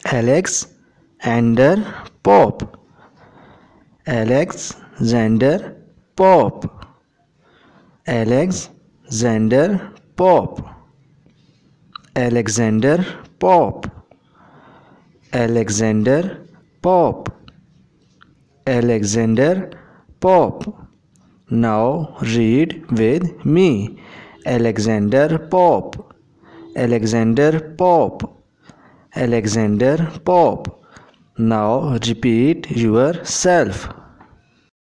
Alexander Pop. Alexander Pop. Alexander Pop. Alexander Pop. Alexander Pop. Alexander Pop. Now read with me. Alexander Pop. Alexander Pop. Alexander Pop. Now repeat yourself.